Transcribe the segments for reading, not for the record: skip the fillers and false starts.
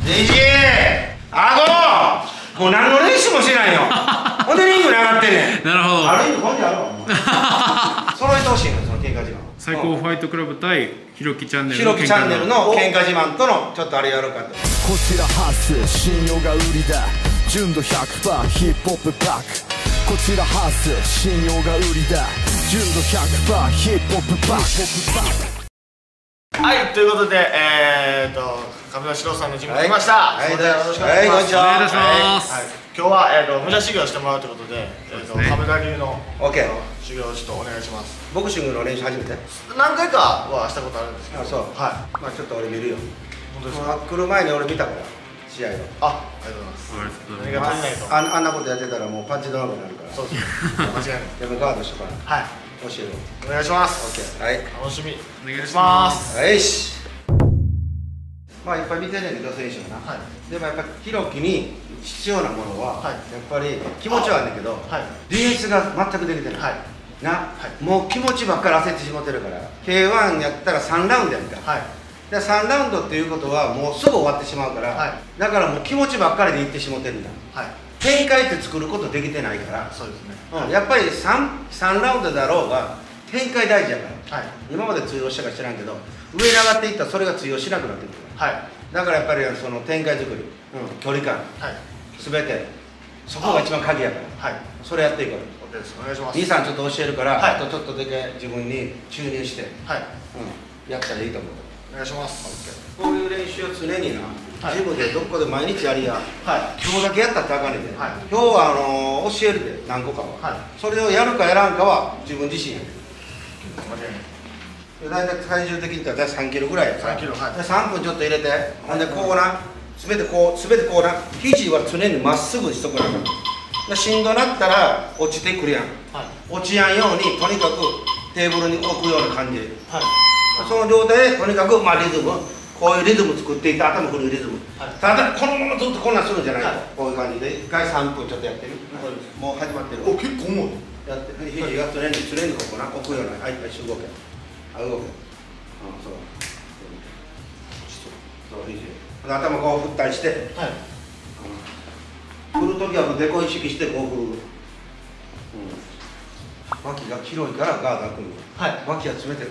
ネジ顎もう何の練習もしてないよ。ほんでリングに上がってんねん。 なるほど。 ある意味こんであるわ。揃えてほしいのその喧嘩自慢。 最高ファイトクラブ対ひろきチャンネルの喧嘩自慢とのちょっとあれやろうかと。こちらハッスル信用が売りだ。純度 100% ヒップホップパック。こちらハッスル信用が売りだ。純度 100% ヒップホップパック。 はい、ということで、亀田史郎さんのジムに来ました。 はい、よろしくお願いします。 お願いします。 今日は武者修行してもらうということで、亀田流の修行をちょっとお願いします。 ボクシングの練習初めて？ 何回かはしたことあるんですけど。 あ、そう。 はい。 まあちょっと俺見るよ。 本当ですか？ 来る前に俺見たから試合を。 ありがとうございます。何が足りないと。 あんなことやってたらもうパンチドラゴンになるから。 そうですね。間違いない。 やっぱガードしとかな。 はい。 教えろ。 お願いします。 オッケー。はい。 楽しみ。 お願いします。 はいし。まあいっぱい見てんねんけど選手はな。はい。でもやっぱひろきに必要なものはやっぱり気持ちはあるんだけど、ディフェンスが全くできてない。はい。な、もう気持ちばっかり焦ってしまってるから。K1 やったら3ラウンドやんか。はい。で3ラウンドっていうことはもうすぐ終わってしまうから、だからもう気持ちばっかりでいってしまってるんだ。はい。展開って作ることできてないから。そうですね。やっぱり3ラウンドだろうが展開大事やから。はい。今まで通用したか知らんけど、上に上がっていったらそれが通用しなくなってくる。はい。だからやっぱりその展開作り、距離感、すべてそこが一番鍵やから。はい。それやっていこう。お願いします。兄さんちょっと教えるから、あとちょっとだけ自分に注入して、はい。やったらいいと思う。お願いします。こういう練習を常にな、ジムでどこで毎日やりや。はい。今日だけやったってあかんねんで。はい。今日は教えるで何個かは。はい。それをやるかやらんかは自分自身やねん。間違いない。大体体重的に言ったら3キロぐらいやから、3分ちょっと入れて、ほんでこうな、すべてこうな、肘は常にまっすぐしとくな。しんどなったら落ちてくるやん、落ちやんようにとにかくテーブルに置くような感じで、その状態でとにかくリズム、こういうリズム作っていって頭振るリズム、ただこのままずっとこんなんするんじゃないと、こういう感じで1回3分ちょっとやってる、もう始まってる。お、結構重いやって、肘が常にここな、置くような、はい、動け。あ、動け。そう。そう、肘。頭こう振ったりして。はい。振るときはもうデコ意識してこう振る。脇が広いからガード開くの。はい。脇は締め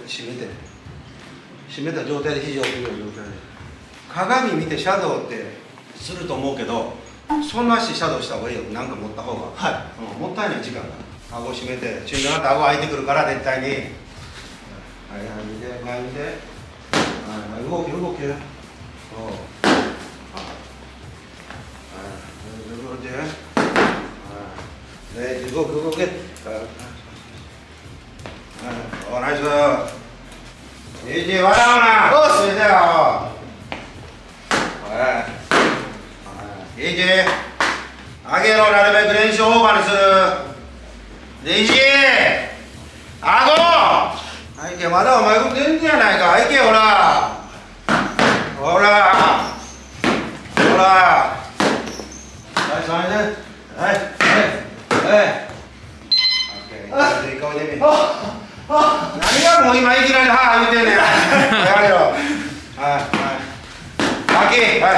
た状態で肘を振るような状態で。鏡見てシャドウってすると思うけど、そんな足シャドウした方がいいよ。なんか持った方が。はい。もったいない時間が。顎締めて、しんどなって顎開いてくるから絶対に。はい、見て、前見て。はい、動け。そう。はい、動け。はい。動け。はい、ナイス。いいじ、笑うな。どうしてだよ。はい。いいじ。上げろ、なるべく練習オーバーにする。いいじ。顎。はいけ、まだお前動いてんじゃないか。はいけ、ほら。ほら。はい、それで。はい。いい顔で見る。何がもう今いきなり言うてんねん。やめろ。はい。はい。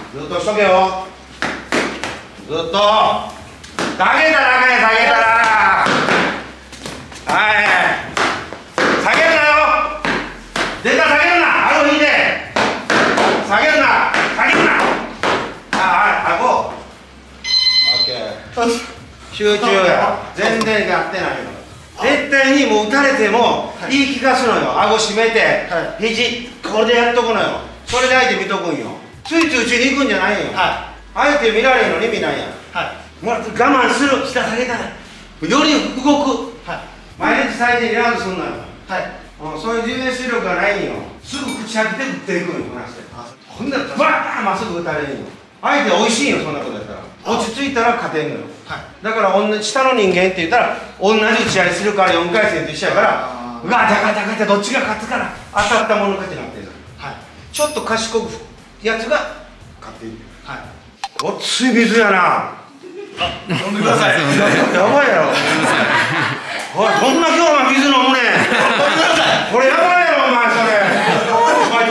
ずっとしとけよ。ずっと。下げたらはい下げるなよ。出た下げるな。顎引いて下げるな。はい顎。オッケー。集中や。全然やってないよ。絶対にもう打たれても言い聞かすのよ。顎締めて肘これでやっとくのよ。それで相手見とくんよ。ついつい打ちに行くんじゃないよ。相手見られんのに見ないやん。もう我慢する。下下げたらより動く。毎日最低2ラウンドすんのよ。そういうディフェンス力がないんよ。すぐ口開けて打っていくんよ。ほんならバーンまっすぐ打たれんよ。相手は美味しいんよ。そんなことやったら落ち着いたら勝てんのよ。だから下の人間って言ったら同じ打ち合いするから4回戦と一緒やからガタガタガタどっちが勝つから当たったもの勝ちになってるの。ちょっと賢くやつが勝っている。ごっつい水やな。飲んでください。やばいやろ。おい、こんな今日は水飲むねん。これやばいやろ、お前それ。お前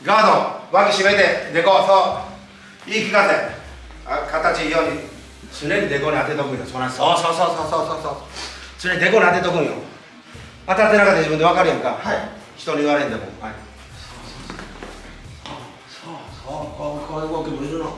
ガード脇締めてデコ、そう言い聞かせ、形いいように常にデコに当てとくんよ。そう常にデコに当てとくんよ。当たってなかったら自分で分かるやんか。人に言われんでも。こういう動きもいるの。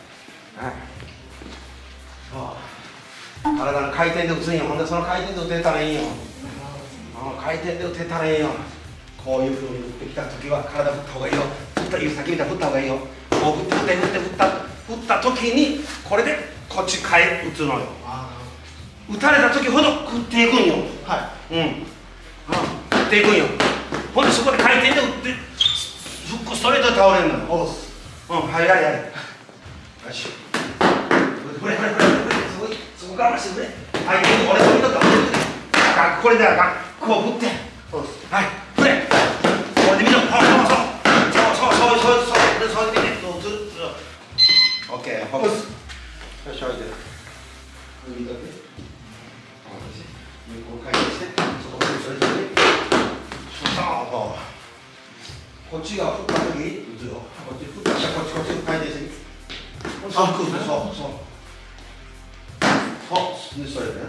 体の回転で打つんよ。ほんでその回転で打てたらいいよ。回転で打てたらいいよ。こういうふうに打ってきた時は体振った方がいいよ。振った指先みたいに振った方がいいよ。こう振った時にこれでこっち打つのよ。打たれた時ほど振っていくんよ。振っていくんよ。ほんでそこで回転で打ってフックストレートで倒れるのよ。やれ。よし。振れ。そこ我慢してくれ。俺それとかこれであかん。こう振って。振れ。これで見ろ。そう見て。オッケー。フォークス。よし、置いて。右だけ。有効回転して、そこそれぞれ。こっちが振った時に打つよ。こっち振ったらこっち回転して。そう。でそれでね。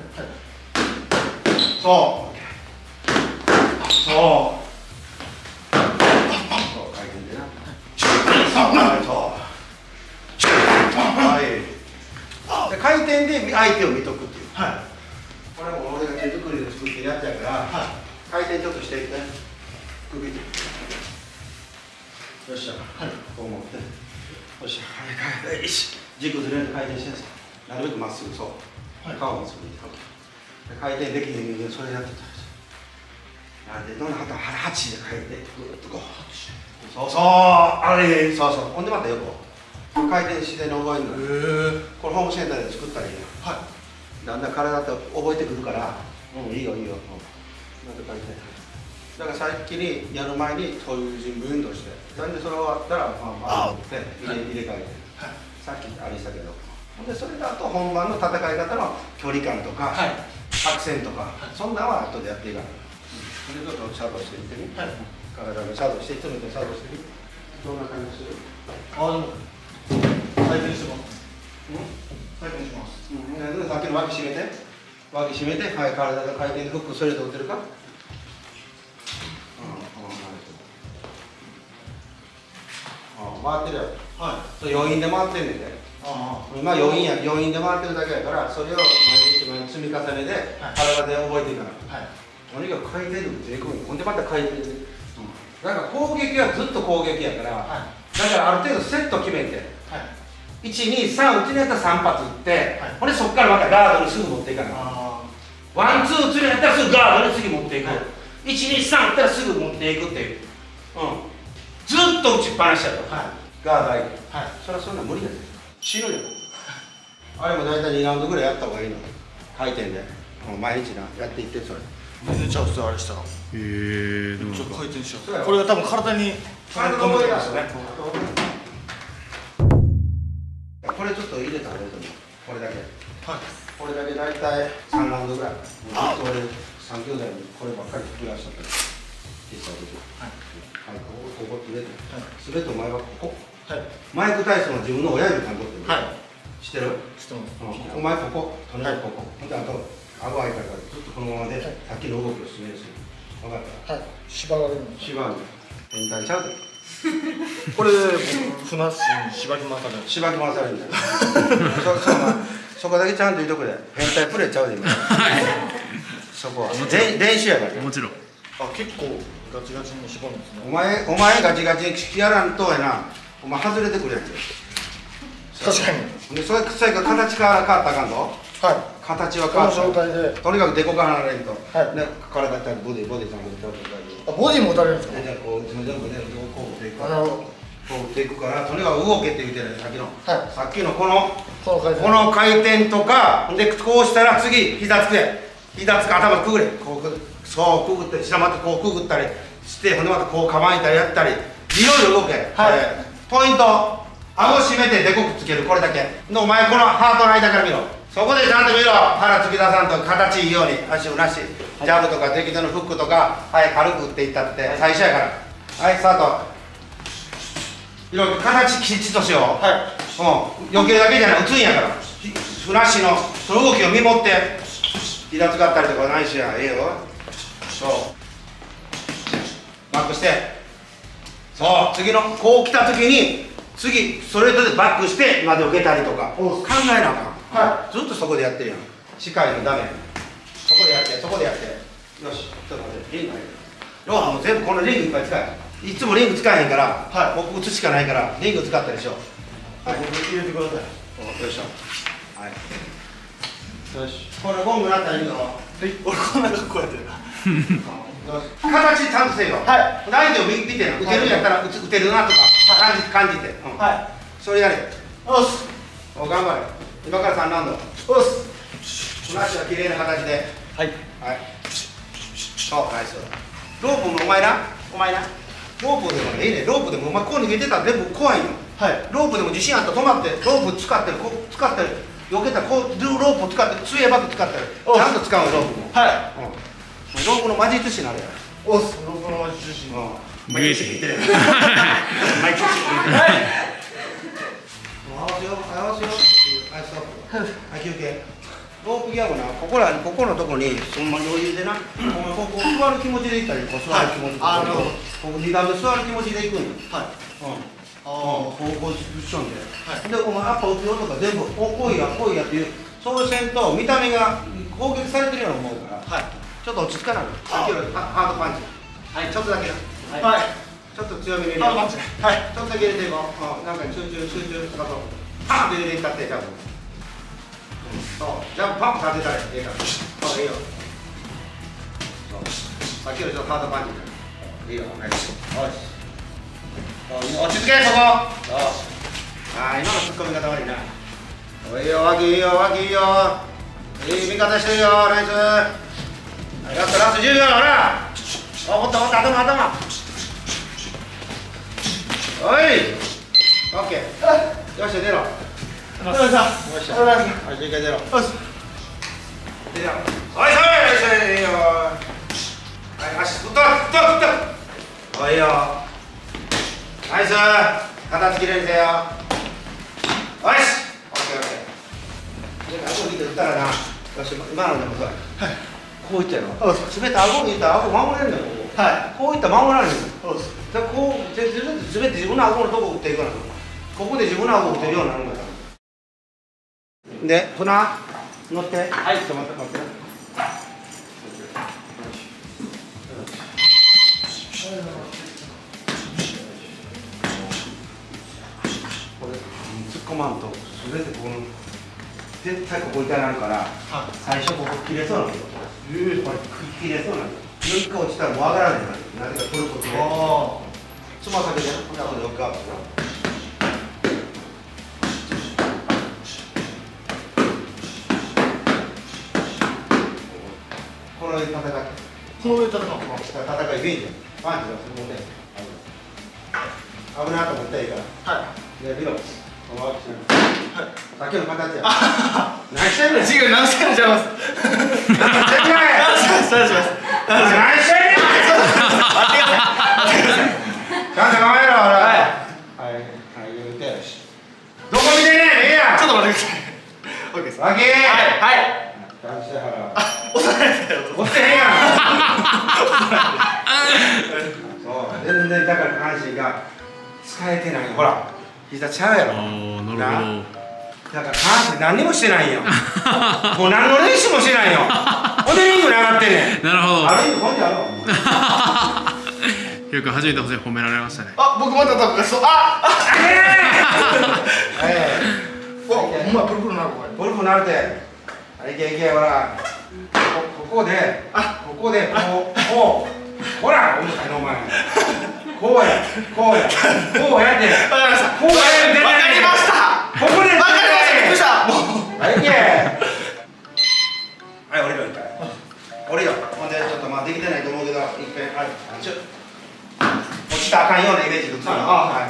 回転でな。で回転で相手を見とくっていう。これも俺が手作りで作ってるやつやから、回転ちょっとしていって。首で。よっしゃ。こう持って。よっしゃ。軸ずれる回転してなるべくまっすぐ、そう。顔まっすぐに。回転できへん人間それやってた。なんでどんな8で回転ぐっとこう。そうほんでまた横回転しての覚えるの。これホームセンターで作ったらいいよ。だんだん体って覚えてくるから、いいよ。なんで回転だから先にやる前にそういう準備運動して、なんでそれ終わったら入れ替えて、さっきありしたけど、でそれだと本番の戦い方の距離感とか作戦とか、そんなのは後でやっていかない。それちょっとシャドウしてみてね。体のシャドウしていつもとシャドウしてみて。どんな感じする？ 回転してます。回転します。 さっきの脇締めて、体が回転でフックストレート打てるか？回ってるやろ。それ余韻で回ってんねんで。今余韻で回ってるだけやから、それを毎日積み重ねで体で覚えていかない。とにかく回転で打っていくんよ。ほんでまた回転で。だから攻撃はずっと攻撃やから、だからある程度セット決めて、1、2、3打ちにやったら3発打って、ほんでそこからまたガードにすぐ持っていかない。ワン、ツー打ちにやったらすぐガードに次持っていく。1、2、3打ったらすぐ持っていくっていう。ずっと打ちっぱなしやろ。ガード相手。それはそんな無理だよ。死ぬよ。あれも大体2ラウンドぐらいやった方がいいの。回転で。毎日な、やっていって、それ。 寝ちゃうっすよ、あれしたら。 どうちょっと回転しよう。これが多分体に込めてますね。これちょっと入れたらいいと思う。これだけ。これだけ大体3ラウンドぐらい。俺3兄弟にこればっかり作らせたから。実際で。ここ入れて。すべてお前はここ。マイク・タイソンは自分の親指感取ってる。知ってる？知ってます。お前ここ。とにかくここ。ほんであと顎開いたからずっとこのままでさっきの動きを進めるし。分かった？ 縛られるの。 縛る。変態ちゃうで。 これでふなっしに縛り回される。 縛り回されるんだよ。そこだけちゃんと言うとくれ。変態プレイちゃうで今。そこは練習やから。 もちろん。 結構ガチガチに縛るんですね。 お前ガチガチにやらんとやな。お前外れてくるやつ。 確かに。 でそれ形変わったらあかんぞ。形は変わった。 この状態で。 とにかくデコが離れんと。ね体ってボディちゃんと打たれる。 ボディも打たれるんですか？ こう全部こう打っていくから。こう打っていくからとにかく動けって言ってるさっきの。さっきのこの回転とかでこうしたら次膝つけ。膝つく頭くぐれ。そうくぐって下またこうくぐったりしてほんでまたこう構えたりやったりいろいろ動け。ポイント顎締めてデコくっつけるこれだけのお前このハートの間から見ろ。そこでちゃんと見ろ。腹突き出さんと形いいように足をなしジャブとか適当なフックとか軽く打っていったって最初やから。はいスタート。 いろいろ形きちっとしよう。はい。避けるだけじゃない、打つんやから。ふなっしーのその動きを見守って、膝使ったりとかないしや、ええよ。そう。バックして。そう、次の、こう来た時に、次、ストレートでバックして、まで受けたりとか。考えなあかん。はい。ずっとそこでやってるやん。近いのダメ。そこでやって、そこでやって。よし、ちょっと待って、リング入れる。要はもう全部このリングいっぱい使え。いつもリング使えへんから、はい、僕打つしかないからリング使ったでしょ。はい、入れてください。よいしょ。はい。よし。これゴングなったらいいの。はい。 俺こんな格好やってるな。 形ちゃんとせよ。はい。相手を見てな。打てるんやったら打てるなとか感じて。はい。それやれ。 おっす。 お頑張れ。今から3ラウンド。 おっす。 フラッシュは綺麗な形で。 はい。 はい。そう、ナイス。ロープもお前な。ロープでもいいね。ロープでもお前こう逃げてたら全部怖いの。はい。ロープでも自信あったら止まってロープ使ってる避けたらこうロープを使って水泳バッグ使ってる。ちゃんと使うのロープも。はい。ロープの魔術師になるやろ。 おっす。ロープの魔術師。 マイクしてる。マイクしてる。はい。合わせよう。はい、ストップ。はい、休憩。ロープギアもな、ここのとこにそんな余裕でな、ここ座る気持ちでいったり、こう座る気持ちで、ここ2段で座る気持ちでいくんよ。はい。こうポジションで。で、お前アッパー打つよとか全部、こいやっていう、そうせんと見た目が攻撃されてるように思うから、ちょっと落ち着かない。さっきよりハードパンチ。はい、ちょっとだけな。はい。ちょっと強めに入れよう。はい。ちょっとだけ入れていこう。なんか集中とかと、パンと入れていったって、多分。そう、ジャンプパンプ立てたらええから。そう、いいよ。さっきよりちょっとハードパンチ。いいよ、ナイス。よし。落ち着け、そこ。そう。今のツッコミ方悪いな。いいよ、脇いいよ。いい味方してるよ、ナイス。やった、ラスト10秒だな。ほった、頭。おい。オッケー。よし、出ろ。よっしゃ。はい、出ろ。よし。出ろ。おい、いいよ。はい、足、振った。おいよ。ナイス。形きれいにせよ。よし。オッケー。で、顎見て打ったらな。よし、今のでもそう。はい。こういったやろ。滑って顎にいったら顎守れるんだよ。はい。こういったら守られるんだよ。で、こう、滑って自分の顎のとこ打っていくの。ここで自分の顎打てるようになるんだよ。で、船乗って。はい、ちょっと待って。これ、突っ込まんと、すべてこの、絶対ここ痛なるから、最初ここ切れそうなんですよ。これ、切れそうなんですよ。一回落ちたらもう上がらないなぜかトルコで。つま先で、こんなことでよくあるから。この上戦い。この上戦い。戦いイメージ。パンチがするもんね。危ないと思ったらいいから。はい。で、見ろ。さっきの形や。何してんの。 違う、何してんのちゃいます。 何してんの。何してんの。ちゃんと構えろ。はい、言うて。どこ見てんねん。いいや。 ちょっと待ってください。オッケーです。 はい。何してはら。押してへんやん。そう、全然だから下半身が使えてない。ほら、膝ちゃうやろ。 なるほど。 だから下半身何にもしてないよ。もう何の練習もしてないよ。ほんでリングに上がってんねん。 なるほど。 ある意味本当やろ。 ひろくん初めて褒められましたね。 僕また多分そう。お前プルプルなるこれ。 プルプルなるて。いけほら。ここでこうほら重たいのお前。こうやって。わかりました。 ここで。 びっくりした。 はい、いけ。はい、降りろ一回。降りろ。ほんでちょっとまあできてないと思うけど、一回落ちたらあかんようなイメージで打つの。はい。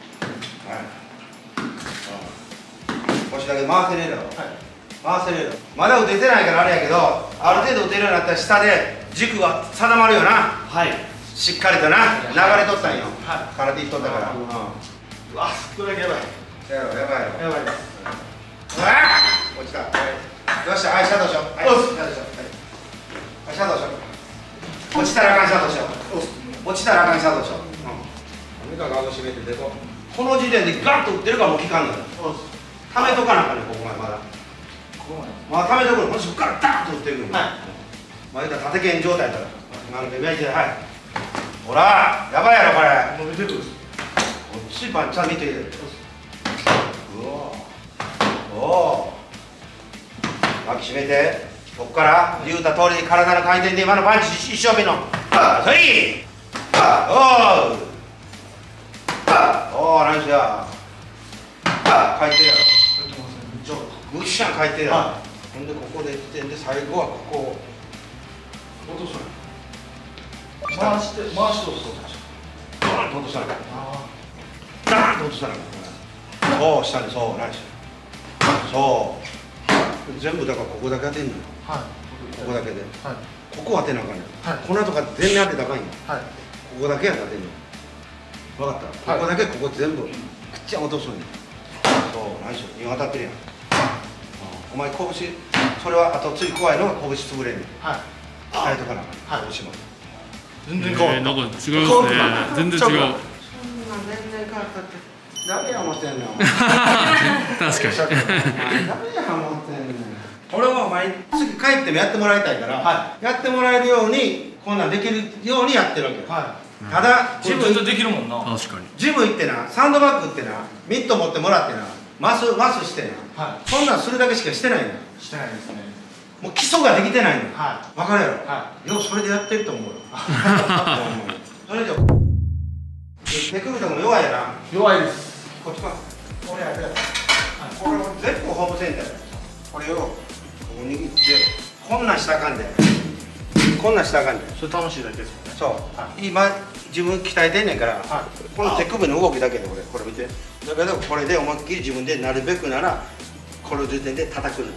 腰だけ回せれる。まだ打ててないからあれやけど、ある程度打てるようになったら下で軸が定まるよな。はい。しっかりとな、流れとったんよ。空手いっとったから。 うわこれだけやばいやばいやばいやばいです。 うわ落ちた。どうした？はい、シャドウしよう。はい、シャドウしよう。はい、シャドウしよう。落ちたらあかんシャドウしよう。落ちたらあかんシャドウしよう。とにかく顎閉めてでこの時点でガンと打ってるからもう効かんのよ。ためとかなあかんね、ここまでまだ。まだためとくの、もしここからダーンと打っていくの。まあ言うたら縦剣状態だから。なので、はい。ほら、やばいやろこれ。 もう出てくる。 こっちパンちゃん見ている。おお。脇締めて。ここから言うた通りに体の回転で今のパンチ一生懸命の。そい。おお、ナイスや。回転やろ。ぐっしゃん回転やろ。ほんでここで一点で最後はここを落とすの。回して落とすの。ドーンと落とさなきゃ。ダーンと落とさなきゃ。そう下にそうナイス。そう全部だからここだけ当てんのよ。ここだけで。ここ当てなあかんねん。この後から全面当てたらあかんよ。ここだけや当てんの。分かった。ここだけここ全部くっちゃ落とすんよ。そうナイス。今当たってるやん。お前拳それはあと次怖いのが拳潰れんねん。鍛えとかなあかん。拳も。 全然変わった。なんか違うですね。全然違う。 そんな全然変わったって。誰や思ってんの。 確かに。 誰や思ってんの。俺はお前次帰ってもやってもらいたいから、やってもらえるようにこんなんできるようにやってるわけよ。ただジムできるもんな。 確かに。 ジム行ってな、サンドバッグってな、ミット持ってもらってな、マスしてな、そんなんするだけしかしてないのよ。 してないですね。 もう基礎ができてないのよ。 は分かるやろ。ようそれでやってると思うよ。それじゃ手首とかも弱いやな。 弱いです。 こっちか。これやるやつ。これを全部ホームセンターや。これをここ握ってこんなんしたらあかんで。こんなんしたらあかんで。 それ楽しいだけですもんね。 そう。今自分鍛えてんねんから、この手首の動きだけでこれ見て。だけどこれで思いっきり自分でなるべくならこれを時点で叩くの。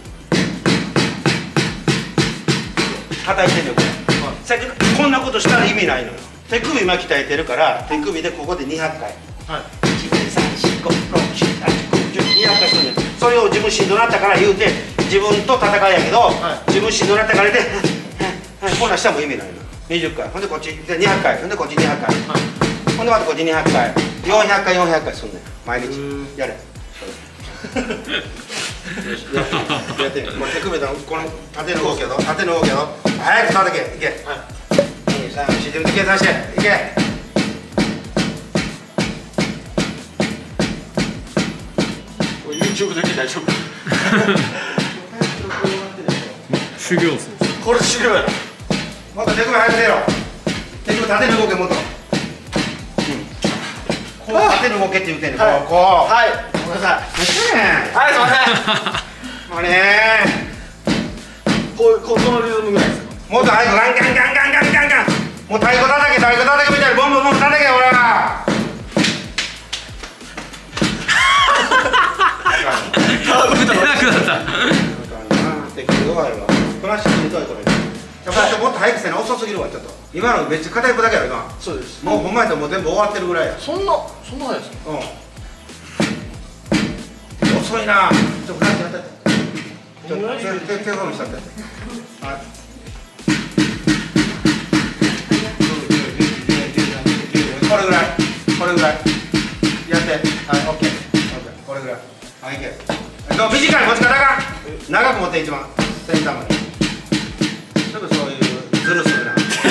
叩いてんねんこれ。さっきこんなことしたら意味ないのよ。手首今鍛えてるから手首でここで200回。200回するねん。それを自分しんどなったから言うて自分と戦いやけど、自分しんどなったからでこんなんしたらも意味ないの。20回ほんでこっちで200回ほんでこっち200回、ほんでまたこっち200回400回400回すんねん毎日やれ。やってみる。これ手首のこの縦の動きやぞ。縦の動きやぞ。早く叩けいけ。2、3、4自分で計算していけ。 YouTube だけ大丈夫。 修行っすね。 これ修行や。 もっと手首早く出ろ。手首縦の動けもっと。こう縦の動けって言うてんねん。こう。 はい。ごめんなさい。はい、すいません。 もうねこのリズムぐらいですか。 もっと早くガンガンガンガンガンガンガン。もう太鼓叩けみたいにボンボンボン叩けほら。クラッシュしんどいこれ。もっと早くせな遅すぎるわちょっと。今のめっちゃ片一方だけやろ今。 そうです。 もうほんまやったらもう全部終わってるぐらいや。 そんな早いですか。 遅いな。ちょっとやって手込みしたって。これぐらいやって。はい、オッケー。これぐらい。はい、いけ。短い持ち方が長く持って一番先端まで。ちょっとそういうズルするな。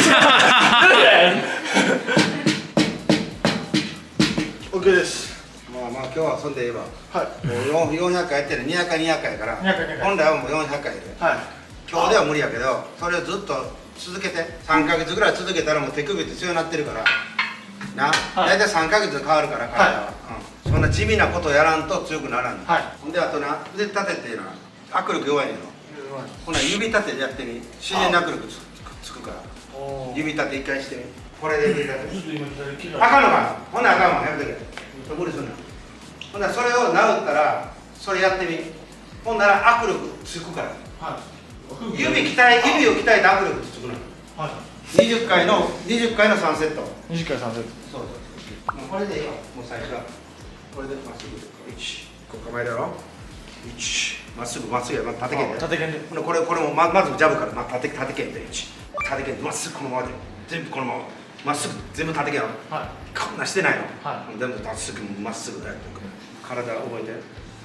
オッケーです。 まあ今日はそんで言えば、 はい。 もう400回やってる200回やから本来はもう400回で、今日では無理やけどそれをずっと続けて3ヶ月ぐらい続けたらもう手首って強くなってるからな、大体3ヶ月で変わるから体は、そんな地味なことをやらんと強くならんの。ほんであとな腕立てっていうのは握力弱いねんの。ほな指立てでやってみ。自然に握力つくから。指立て一回してみ。これで指立て。あかんのか。ほんならあかんわ。やめとけ。無理すんな。ほんならそれを治ったらそれやってみ。ほんなら握力つくから。指を鍛えて握力つくの。20回の3セット。 20回3セット。 そう。もうこれでいいわ。もう最初は。 これでまっすぐ1こう構えだろ1まっすぐ縦剣で縦剣でこれもまずジャブから縦剣で1縦剣でまっすぐこのままで全部このまままっすぐ全部縦剣やろこんなしてないの全部まっすぐまっすぐやって体覚えて捕まえて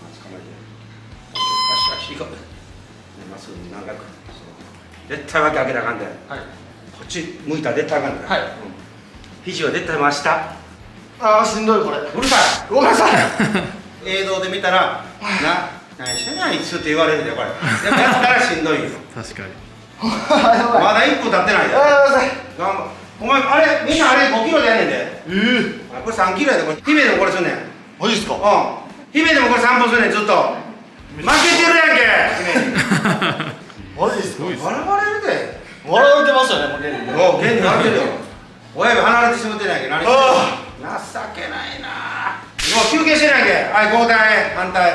足行こうまっすぐ長く絶対脇開けなあかんでこっち向いたら絶対あかんで肘は絶対真下ああしんどいこれうるさいごめんなさい映像で見たら何してんねんあいつって言われるでこれでもやったらしんどいよ確かにまだ1分経ってないで頑張お前あれみんなあれ5キロでやねんでこれ3キロやでこれ姫でもこれすんねんマジっすか姫でもこれ3本すんねんずっと負けてるやんけマジっすか笑われるで笑われてますよねもう現に笑ってるよ親指離れてしまってないやんけ何してんの情けないなもう休憩してないやんけはい交代反対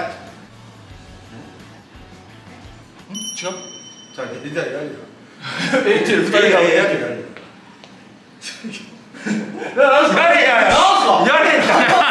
違うじゃあやるよ 2人がやれやれんか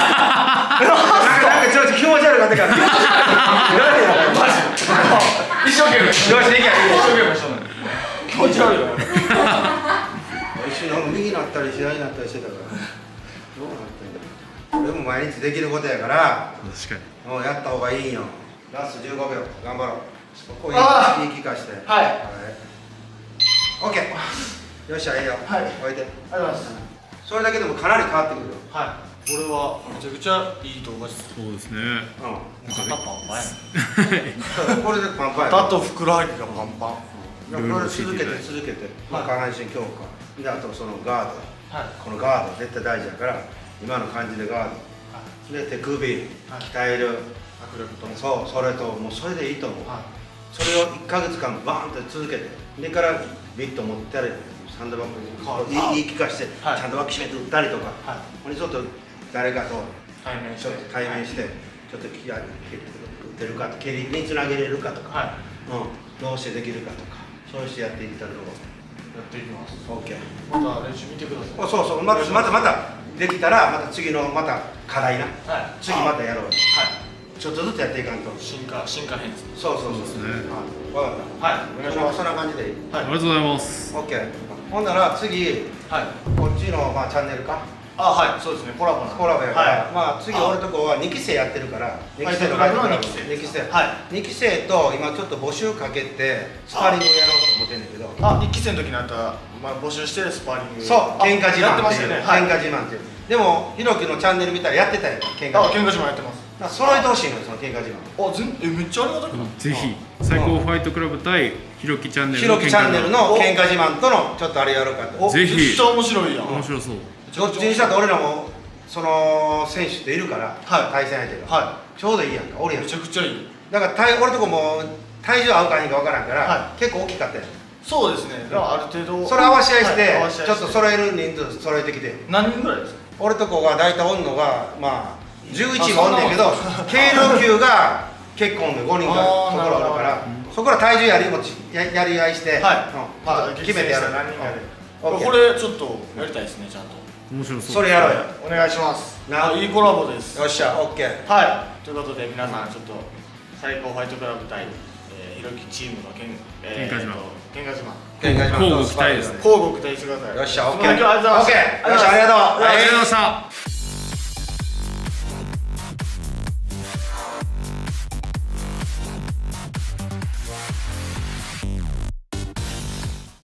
なんかちょっと気持ち悪かったからやれやマジ一生懸命よしできや一生懸命したの気持ち悪いよ一瞬なんか右になったり左になったりしてたからどうなってんだ俺も毎日できることやから確かにもうやった方がいいんよラスト15秒頑張ろうここ言い聞かしてはいオッケーよっしゃいいよ置いてありがとうございますそれだけでもかなり変わってくるよはいこれはめちゃくちゃいい動画ですそうですね肩パンパンやこれでパンパンや肩とふくらはぎがパンパンこれ続けて下半身強化であとそのガードこのガード絶対大事だから今の感じでガードで手首鍛える握力とそうそれともうそれでいいと思うそれを1ヶ月間バーンと続けてでからビット持ってやれサンドバッグ言い聞かしてちゃんと脇締めて打ったりとかこれちょっと誰かと対面してちょっと打てるか蹴りにつなげれるかとかどうしてできるかとかそうしてやっていったらどうやっていきます OK また練習見てくださいそうまたできたらまた次のまた課題な次またやろうちょっとずつやっていかんと進化編ですそうですね分かったお願いしますそんな感じでいいありがとうございます OK ほんなら次こっちのチャンネルかはいそうですねコラボやからまあ次俺とこは2期生やってるから2期生の2期生と今ちょっと募集かけてスパーリングをやろうと思ってんだけど 1期生の時にあった募集してスパーリングそう喧嘩自慢っていう喧嘩自慢っていうでもひろきのチャンネル見たらやってたよ喧嘩自慢やってます揃えてほしいのよその喧嘩自慢めっちゃありがたくないぜひ最高ファイトクラブ対ひろきチャンネルひろきチャンネルの喧嘩自慢とのちょっとあれやろうかとぜひめっちゃ面白いやん面白そうどっちにしたって俺らもその選手っているから対戦相手がちょうどいいやんか俺やんめちゃくちゃいいだから俺とこも体重合うかいいか分からんから結構大きかったよそうですねある程度それ合わし合いしてちょっと揃える人数揃えてきて何人ぐらいですか俺とこが大体おんのがまあ11もおんねんけど軽量級が結構おんねん5人がところあるからそこら体重やり合いして決めてやるこれちょっとやりたいですねちゃんと面白そうそれやろうよお願いしますいいコラボですよっしゃ OK ということで皆さんちょっと最高ファイトクラブ対ひろきチームの喧嘩自慢交互期待ですね交互期待してくださいよっしゃ OK ありがとうございますよっしゃありがとうありがとうございました